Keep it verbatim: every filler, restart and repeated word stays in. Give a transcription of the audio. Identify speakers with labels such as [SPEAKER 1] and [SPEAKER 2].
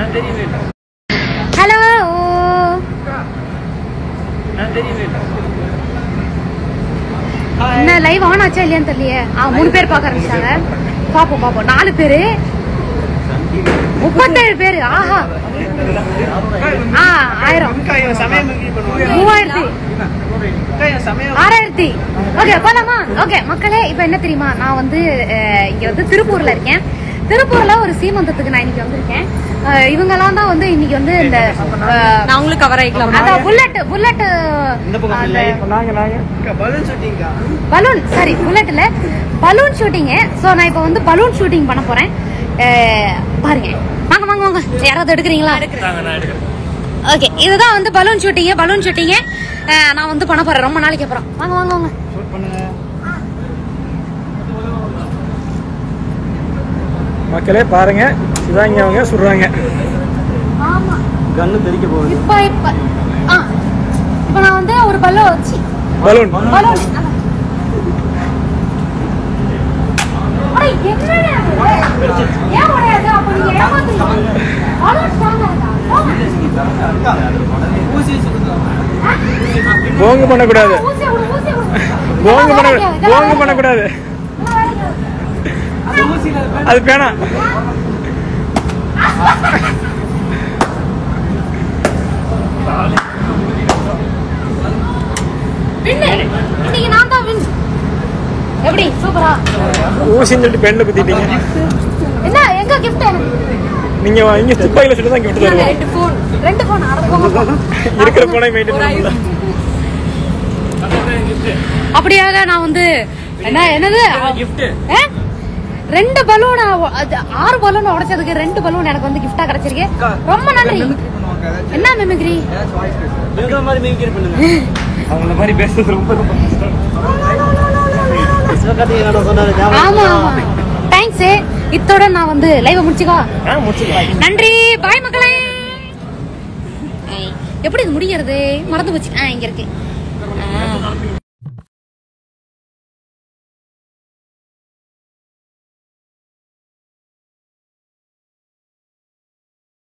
[SPEAKER 1] Hello. என்ன live on ஆச்சா இல்லையான்னு தெரியலையே. ஆ மூணு பேர் பார்க்க ஆரம்பிச்சாங்க. பாப்போம் பாப்போம். நாலு பேரு முப்பத்தேழு பேரு. ஆஹா. ஆ ஆயிரம் மூவாயிரத்தி ஆறாயிரத்தி. ஓகே போலாமா? ஓகே மக்களே, இப்ப என்ன தெரியுமா, நான் வந்து இங்க வந்து திருப்பூர்ல இருக்கேன். திருப்பூர்ல ஒரு சீமந்தத்துக்கு நான் இன்னைக்கு வந்திருக்கேன். இவங்க எல்லாம் தான் வந்து இன்னைக்கு வந்து இந்த நான் உங்களுக்கு கவர் ஆயிக்கலாம். அதான் bullet bullet balloon sorry bullet இல்ல பலூன் ஷூட்டிங். சோ நான் இப்ப வந்து பலூன் ஷூட்டிங் பண்ண போறேன். பாருங்க. வாங்க வாங்க வாங்க. யாராவது எடுக்கிறீங்களா? ஓகே, இதுதான் வந்து பலூன் ஷூட்டிங். பலூன் ஷூட்டிங் நான் வந்து பண்ண போறேன் ரொம்ப நாளைக்கு அப்புறம். வாங்க வாங்க வாங்க.
[SPEAKER 2] மக்களே பாருங்க, இதாங்க அவங்க சுடுறாங்க.
[SPEAKER 1] ஆமா,
[SPEAKER 2] கன்னு தெறிக்க போகுது.
[SPEAKER 1] இப்போ இப்போ ஆ இப்போ நான் வந்து ஒரு பலூன் வச்சி
[SPEAKER 2] பலூன்
[SPEAKER 1] பலூன் அட என்னடா இது? ஏன் ஓடாது? அப்ப நீங்க ஏமாத்துறீங்க. பலூன் ஸ்ட்ராங்கா இருக்கா? ஊசி சுடுங்க.
[SPEAKER 2] போங்க பண்ண கூடாது.
[SPEAKER 1] ஊசி ஊசி ஊசி.
[SPEAKER 2] போங்க பண்ண போங்க பண்ண கூடாது. அது பேனா. இன்னைக்கு நான் தான் வின். எப்படி சூப்பரா ஊசின்னு சொல்லிட்டு பெண்ல குத்திட்டீங்க.
[SPEAKER 1] என்ன எங்க கிஃப்ட்?
[SPEAKER 2] நீங்க இங்க துப்பாக்கில சுட்டு தான் கிஃப்ட் தருவாங்க.
[SPEAKER 1] ரெண்டு ஃபோன் ரெண்டு ஃபோன் அடங்க
[SPEAKER 2] இருக்கிற போனை மெயின்டெய்ன் பண்ணல.
[SPEAKER 1] அப்படியாக நான் வந்து என்ன என்னது
[SPEAKER 2] கிஃப்ட்
[SPEAKER 1] ரெண்டு பலூன் ஆறு பலூன் உடைச்சதுக்கு ரெண்டு பலூன் எனக்கு வந்து கிஃப்டா கிடைச்சிருக்கு. ரொம்ப நன்றி. என்ன மெமிக்ரி?
[SPEAKER 2] வேற மாதிரி மெமிக்ரி பண்ணுங்க. அவங்கள மாதிரி பேசுறது ரொம்ப ரொம்ப கஷ்டம்.
[SPEAKER 1] ஆமா ஆமா. தேங்க்ஸ். இத்தோட நான் வந்து லைவ் முடிச்சுக்கவா?
[SPEAKER 2] ஆ முடிச்சுக்கோ.
[SPEAKER 1] நன்றி. பாய் மக்களே. எப்படி இது முடிகிறது? மறந்து போச்சு. ஆ இங்க இருக்கு.